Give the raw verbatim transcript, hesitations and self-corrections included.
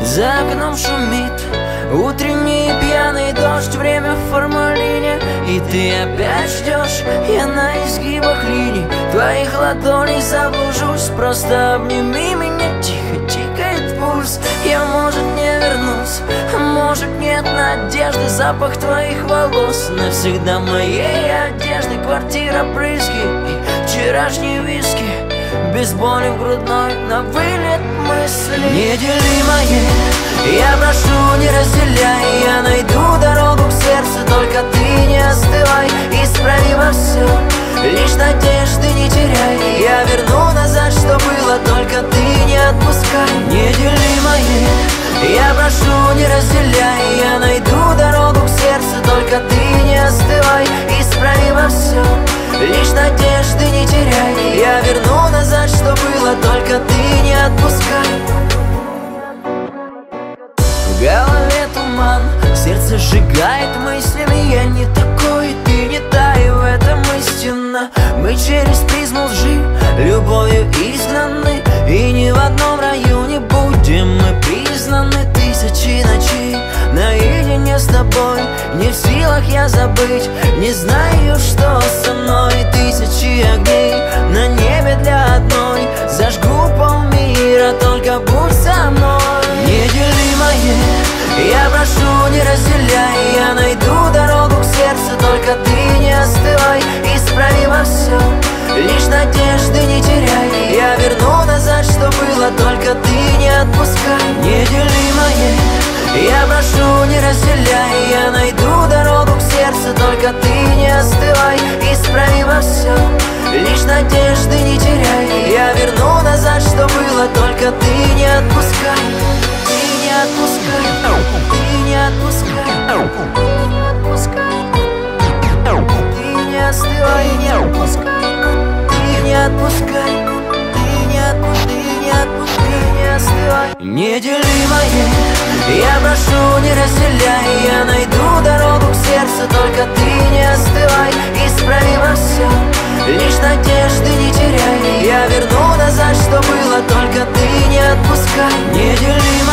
За окном шумит утренний пьяный дождь, время в формалине, и ты опять ждешь. Я на изгибах линий твоих ладоней заблужусь. Просто обними меня, тихо тикает пульс. Я, может, не вернусь, а может, нет надежды. Запах твоих волос навсегда моей одежды. Квартира, брызги и вчерашние виски, без боли в грудной, на вылет мысли неделимое. Я прошу, не разделяй, я найду дорогу к сердцу. Только ты не остывай, исправи во всем, лишь надежды не теряй. Я верну назад, что было, только ты не отпускай. Неделимое. Я прошу, не разделяй, я найду дорогу к сердцу. Только ты не остывай, исправи во всем, лишь надежды не теряй. Я верну назад, что было, только ты не отпускай. В голове туман, сердце сжигает мыслями. Я не такой, ты не та, и в этом истина. Мы через призму лжи любовью изгнаны, и ни в одном районе будем мы признаны. Тысячи ночей наедине с тобой, не в силах я забыть, не знаю, что со мной. Тысячи огней на небе для одной, зажгу полмира, только будь со мной. Неделимое. Я прошу, не разделяй, я найду дорогу к сердцу. Только ты не остывай, исправи во всем, лишь надежды не теряй. Я верну назад, что было, только ты не отпускай. Неделимое. Я прошу, не разделяй, я найду дорогу к сердцу. Только ты не остывай, исправи во всем, лишь надежды не теряй. Я верну назад, что было, только ты не отпускай. Ты не отпускай, ты не отпускай, ты не остывай, не отпускай, ты не отпускай, ты не отпускай, ты не отпускай, не остывай. Неделимое. Я прошу, не разделяй, я найду дорогу к сердцу. Только ты не остывай, исправи во всем, лишь надежды не теряй. Я верну назад, что было, только ты не отпускай. Неделимое.